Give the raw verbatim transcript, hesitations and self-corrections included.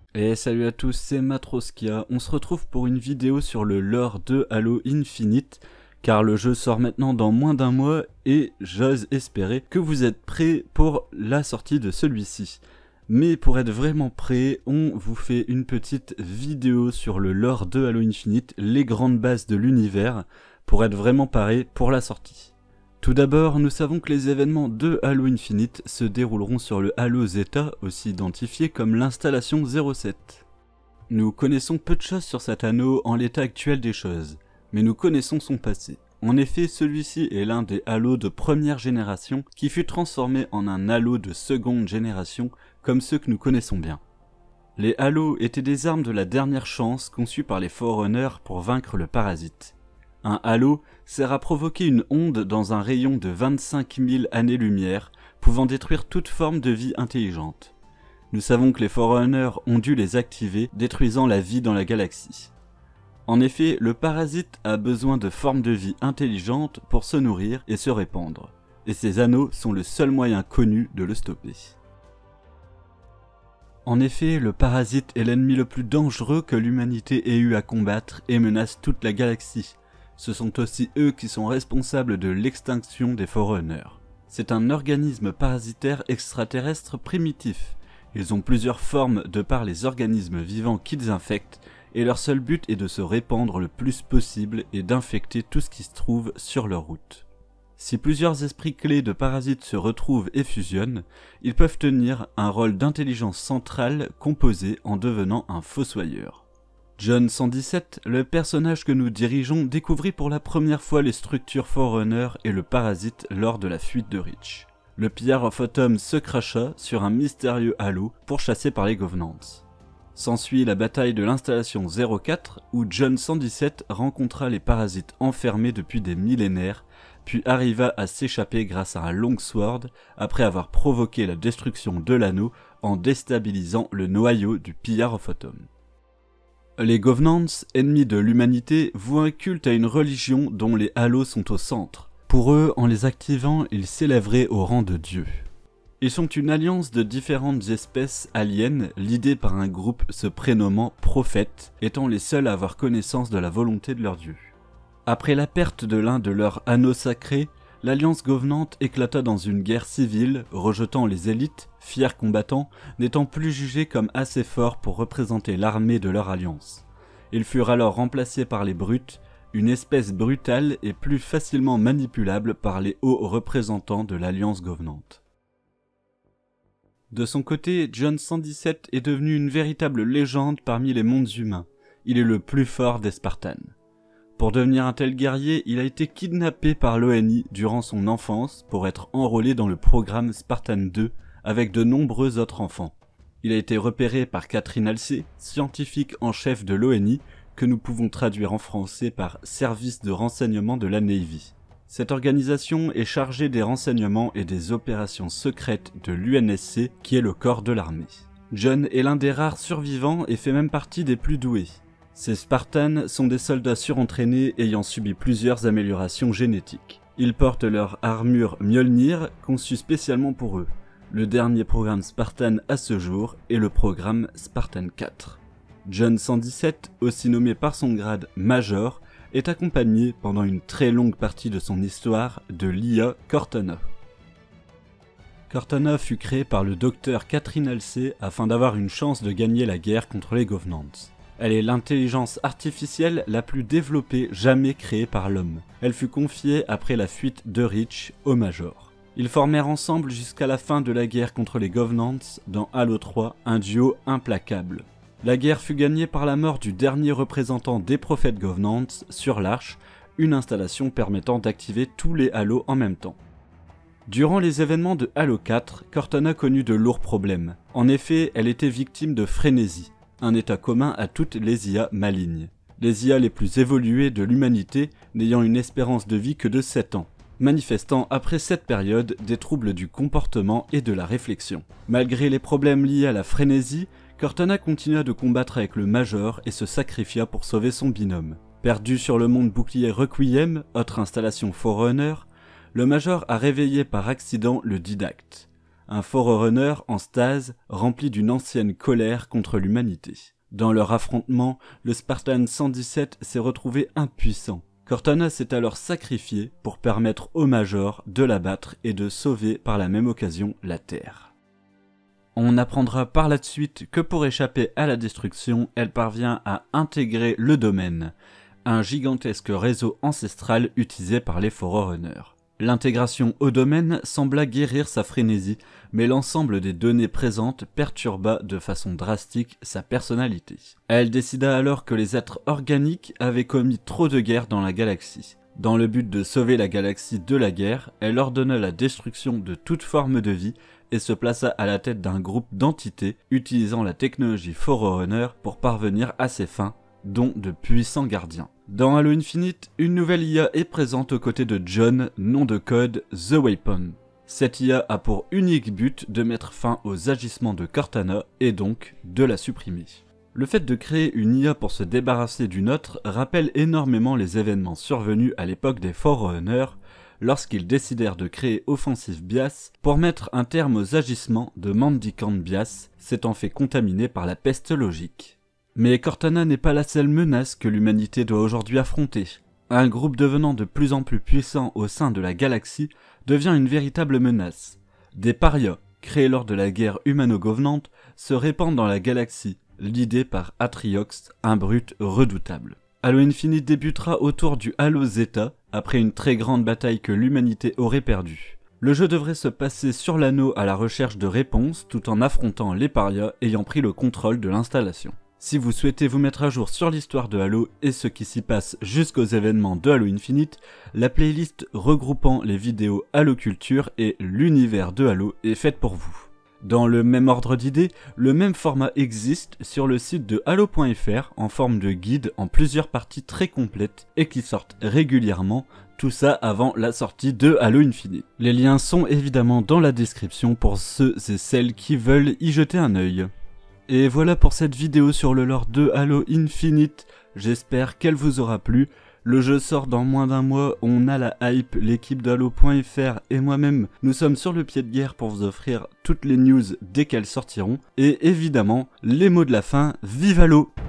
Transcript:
Et salut à tous, c'est Matroskia. On se retrouve pour une vidéo sur le lore de Halo Infinite, car le jeu sort maintenant dans moins d'un mois et j'ose espérer que vous êtes prêts pour la sortie de celui-ci. Mais pour être vraiment prêt, on vous fait une petite vidéo sur le lore de Halo Infinite, les grandes bases de l'univers, pour être vraiment paré pour la sortie. Tout d'abord, nous savons que les événements de Halo Infinite se dérouleront sur le Halo Zeta, aussi identifié comme l'installation zéro sept. Nous connaissons peu de choses sur cet anneau en l'état actuel des choses, mais nous connaissons son passé. En effet, celui-ci est l'un des Halos de première génération qui fut transformé en un Halo de seconde génération comme ceux que nous connaissons bien. Les Halos étaient des armes de la dernière chance conçues par les Forerunners pour vaincre le parasite. Un halo sert à provoquer une onde dans un rayon de vingt-cinq mille années-lumière, pouvant détruire toute forme de vie intelligente. Nous savons que les Forerunners ont dû les activer, détruisant la vie dans la galaxie. En effet, le parasite a besoin de formes de vie intelligentes pour se nourrir et se répandre, et ces anneaux sont le seul moyen connu de le stopper. En effet, le parasite est l'ennemi le plus dangereux que l'humanité ait eu à combattre et menace toute la galaxie. Ce sont aussi eux qui sont responsables de l'extinction des Forerunners. C'est un organisme parasitaire extraterrestre primitif. Ils ont plusieurs formes de par les organismes vivants qu'ils infectent, et leur seul but est de se répandre le plus possible et d'infecter tout ce qui se trouve sur leur route. Si plusieurs esprits clés de parasites se retrouvent et fusionnent, ils peuvent tenir un rôle d'intelligence centrale composé en devenant un fossoyeur. John cent dix-sept, le personnage que nous dirigeons, découvrit pour la première fois les structures Forerunner et le parasite lors de la fuite de Reach. Le Pillar of Autumn se cracha sur un mystérieux halo pourchassé par les Covenants. S'ensuit la bataille de l'installation zéro quatre où John cent dix-sept rencontra les parasites enfermés depuis des millénaires, puis arriva à s'échapper grâce à un longsword après avoir provoqué la destruction de l'anneau en déstabilisant le noyau du Pillar of Autumn. Les Covenants, ennemis de l'humanité, vouent un culte à une religion dont les halos sont au centre. Pour eux, en les activant, ils s'élèveraient au rang de dieux. Ils sont une alliance de différentes espèces aliens, lidées par un groupe se prénommant Prophètes, étant les seuls à avoir connaissance de la volonté de leur dieu. Après la perte de l'un de leurs anneaux sacrés, l'Alliance Covenant éclata dans une guerre civile, rejetant les élites, fiers combattants, n'étant plus jugés comme assez forts pour représenter l'armée de leur alliance. Ils furent alors remplacés par les Brutes, une espèce brutale et plus facilement manipulable par les hauts représentants de l'Alliance Covenant. De son côté, John cent dix-sept est devenu une véritable légende parmi les mondes humains. Il est le plus fort des Spartans. Pour devenir un tel guerrier, il a été kidnappé par l'O N I durant son enfance pour être enrôlé dans le programme Spartan deux avec de nombreux autres enfants. Il a été repéré par Catherine Halsey, scientifique en chef de l'O N I, que nous pouvons traduire en français par Service de renseignement de la Navy. Cette organisation est chargée des renseignements et des opérations secrètes de l'U N S C, qui est le corps de l'armée. John est l'un des rares survivants et fait même partie des plus doués. Ces Spartans sont des soldats surentraînés ayant subi plusieurs améliorations génétiques. Ils portent leur armure Mjolnir, conçue spécialement pour eux. Le dernier programme Spartan à ce jour est le programme Spartan quatre. John cent dix-sept, aussi nommé par son grade Major, est accompagné pendant une très longue partie de son histoire de l'I A Cortana. Cortana fut créée par le docteur Catherine Halsey afin d'avoir une chance de gagner la guerre contre les Covenants. Elle est l'intelligence artificielle la plus développée jamais créée par l'homme. Elle fut confiée après la fuite de Reach au Major. Ils formèrent ensemble jusqu'à la fin de la guerre contre les Covenants dans Halo trois, un duo implacable. La guerre fut gagnée par la mort du dernier représentant des prophètes Covenants sur l'Arche, une installation permettant d'activer tous les Halos en même temps. Durant les événements de Halo quatre, Cortana connut de lourds problèmes. En effet, elle était victime de frénésie, un état commun à toutes les I A malignes. Les I A les plus évoluées de l'humanité n'ayant une espérance de vie que de sept ans, manifestant après cette période des troubles du comportement et de la réflexion. Malgré les problèmes liés à la frénésie, Cortana continua de combattre avec le Major et se sacrifia pour sauver son binôme. Perdu sur le monde bouclier Requiem, autre installation Forerunner, le Major a réveillé par accident le Didacte, un Forerunner en stase rempli d'une ancienne colère contre l'humanité. Dans leur affrontement, le Spartan cent dix-sept s'est retrouvé impuissant. Cortana s'est alors sacrifié pour permettre au Major de l'abattre et de sauver par la même occasion la Terre. On apprendra par la suite que pour échapper à la destruction, elle parvient à intégrer le domaine, un gigantesque réseau ancestral utilisé par les Forerunners. L'intégration au domaine sembla guérir sa frénésie, mais l'ensemble des données présentes perturba de façon drastique sa personnalité. Elle décida alors que les êtres organiques avaient commis trop de guerres dans la galaxie. Dans le but de sauver la galaxie de la guerre, elle ordonna la destruction de toute forme de vie et se plaça à la tête d'un groupe d'entités utilisant la technologie Forerunner pour parvenir à ses fins, dont de puissants gardiens. Dans Halo Infinite, une nouvelle I A est présente aux côtés de John, nom de code The Weapon. Cette I A a pour unique but de mettre fin aux agissements de Cortana et donc de la supprimer. Le fait de créer une I A pour se débarrasser d'une autre rappelle énormément les événements survenus à l'époque des Forerunners lorsqu'ils décidèrent de créer Offensive Bias pour mettre un terme aux agissements de Mendicant Bias, s'étant fait contaminer par la peste logique. Mais Cortana n'est pas la seule menace que l'humanité doit aujourd'hui affronter. Un groupe devenant de plus en plus puissant au sein de la galaxie devient une véritable menace. Des parias, créés lors de la guerre humano-govenante, se répandent dans la galaxie, l'idée par Atriox, un brute redoutable. Halo Infinite débutera autour du Halo Zeta, après une très grande bataille que l'humanité aurait perdue. Le jeu devrait se passer sur l'anneau à la recherche de réponses tout en affrontant les parias ayant pris le contrôle de l'installation. Si vous souhaitez vous mettre à jour sur l'histoire de Halo et ce qui s'y passe jusqu'aux événements de Halo Infinite, la playlist regroupant les vidéos Halo Culture et l'univers de Halo est faite pour vous. Dans le même ordre d'idées, le même format existe sur le site de Halo point F R en forme de guide en plusieurs parties très complètes et qui sortent régulièrement, tout ça avant la sortie de Halo Infinite. Les liens sont évidemment dans la description pour ceux et celles qui veulent y jeter un œil. Et voilà pour cette vidéo sur le lore de Halo Infinite, j'espère qu'elle vous aura plu. Le jeu sort dans moins d'un mois, on a la hype, l'équipe de Halo point F R et moi-même, nous sommes sur le pied de guerre pour vous offrir toutes les news dès qu'elles sortiront. Et évidemment, les mots de la fin, vive Halo!